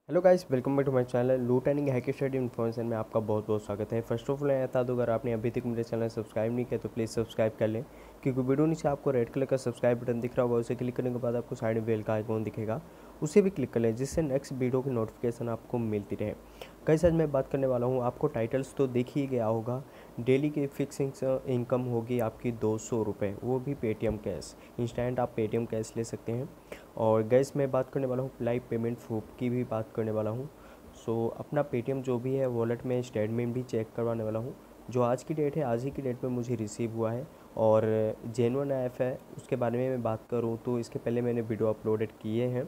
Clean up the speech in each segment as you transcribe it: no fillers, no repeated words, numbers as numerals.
Hello guys, welcome back to my channel loot and hack study information में आपका बहुत बहुत स्वागत है। फर्स्ट ऑफ ऑल मैं बता दूं, अगर आपने अभी तक मेरे चैनल सब्सक्राइब नहीं किया तो प्लीज़ सब्सक्राइब कर लें, क्योंकि वीडियो नीचे आपको रेड कलर का सब्सक्राइब बटन दिख रहा होगा। उसे क्लिक करने के बाद आपको साइड में बेल का आइकॉन दिखेगा, उसे भी क्लिक कर लें, जिससे नेक्स्ट वीडियो की नोटिफिकेशन आपको मिलती रहे। गाइस आज मैं बात करने वाला हूँ, आपको टाइटल्स तो देख ही गया होगा। डेली की फिक्सिंग इनकम होगी आपकी 200 रुपये, वो भी पेटीएम कैश। इंस्टेंट आप पेटीएम कैश ले सकते हैं। और गैस मैं बात करने वाला हूँ लाइव पेमेंट प्रूफ की भी बात करने वाला हूँ। अपना पेटीएम जो भी है वॉलेट में स्टेटमेंट भी चेक करवाने वाला हूँ, जो आज की डेट है, आज ही की डेट पे मुझे रिसीव हुआ है। और जेन्युइन ऐप है, उसके बारे में मैं बात करूँ तो इसके पहले मैंने वीडियो अपलोडेड किए हैं।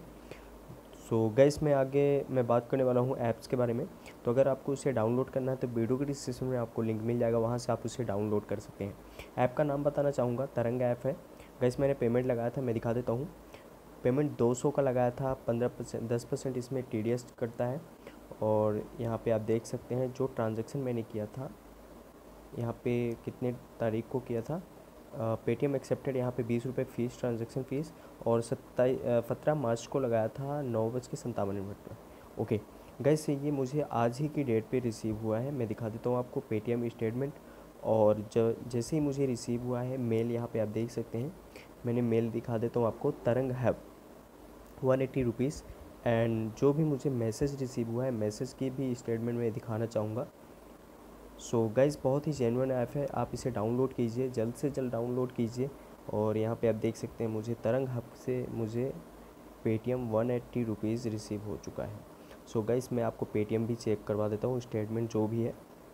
गैस मैं बात करने वाला हूँ ऐप्स के बारे में। तो अगर आपको उसे डाउनलोड करना है तो वीडियो के डिस्क्रिप्शन में आपको लिंक मिल जाएगा, वहाँ से आप उसे डाउनलोड कर सकते हैं। ऐप का नाम बताना चाहूँगा, तरंग ऐप है। गैस मैंने पेमेंट लगाया था, मैं दिखा देता हूँ। पेमेंट 200 का लगाया था, 15% 10% इसमें TDS कटता है। और यहाँ पे आप देख सकते हैं जो ट्रांजैक्शन मैंने किया था, यहाँ पे कितने तारीख को किया था। पेटीएम एक्सेप्टेड, यहाँ पे 20 रुपये फ़ीस, ट्रांजैक्शन फ़ीस। और 17 मार्च को लगाया था 9:57 पर। ओके गैस, ये मुझे आज ही की डेट पे रिसीव हुआ है। मैं दिखा देता हूँ आपको पेटीएम स्टेटमेंट। और जैसे ही मुझे रिसीव हुआ है मेल, यहाँ पे आप देख सकते हैं, मैंने मेल दिखा देता हूँ आपको। तरंग हैव 180 रुपीज़। एंड जो भी मुझे मैसेज रिसीव हुआ है, मैसेज की भी स्टेटमेंट में दिखाना चाहूँगा। गाइज़ बहुत ही जेन्युइन ऐप है, आप इसे डाउनलोड कीजिए, जल्द से जल्द डाउनलोड कीजिए। और यहाँ पे आप देख सकते हैं मुझे तरंग हब से मुझे पेटीएम 180 रुपीज़ रिसीव हो चुका है। गाइज़ मैं आपको पेटीएम भी चेक करवा देता हूँ, स्टेटमेंट जो भी है।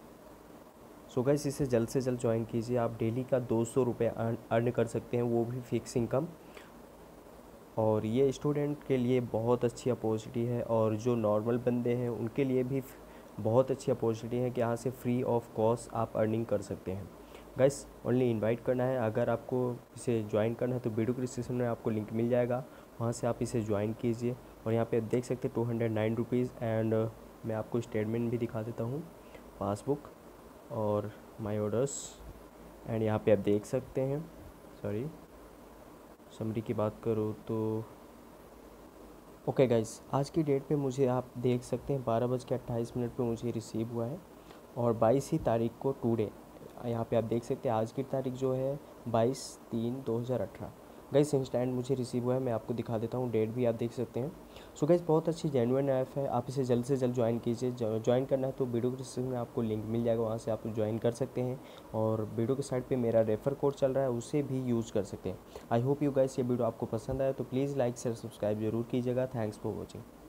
गाइज़ इसे जल्द से जल्द ज्वाइन कीजिए, आप डेली का 200 रुपये अर्न कर सकते हैं, वो भी फिक्स इनकम। और ये स्टूडेंट के लिए बहुत अच्छी अपॉर्चुनिटी है, और जो नॉर्मल बंदे हैं उनके लिए भी बहुत अच्छी अपॉर्चुनिटी है कि यहाँ से फ्री ऑफ कॉस्ट आप अर्निंग कर सकते हैं। गाइस ओनली इनवाइट करना है। अगर आपको इसे ज्वाइन करना है तो वीडियो के डिस्क्रिप्शन में आपको लिंक मिल जाएगा, वहाँ से आप इसे ज्वाइन कीजिए। और यहाँ पे आप देख सकते हैं 209 रुपीज़। एंड मैं आपको स्टेटमेंट भी दिखा देता हूँ, पासबुक और माई ऑर्डर्स। एंड यहाँ पे आप देख सकते हैं, सॉरी, समरी की बात करूँ तो ओके गाइस, आज की डेट पे मुझे आप देख सकते हैं 12:28 पे मुझे रिसीव हुआ है। और 22 ही तारीख को टुडे, यहाँ पे आप देख सकते हैं आज की तारीख जो है 22/3/2018। गाइस इंस्टेंट मुझे रिसीव हुआ है, मैं आपको दिखा देता हूँ, डेट भी आप देख सकते हैं। गाइस बहुत अच्छी जेन्युइन ऐप है, आप इसे जल्द से जल्द ज्वाइन कीजिए। ज्वाइन करना है तो वीडियो के डिस्क्रिप्शन में आपको लिंक मिल जाएगा, वहाँ से आप ज्वाइन कर सकते हैं। और वीडियो के साइड पे मेरा रेफर कोड चल रहा है, उसे भी यूज़ कर सकते हैं। आई होप यू गाइस ये वीडियो आपको पसंद आया, तो प्लीज़ लाइक शेयर सब्सक्राइब जरूर कीजिएगा। Thanks for watching.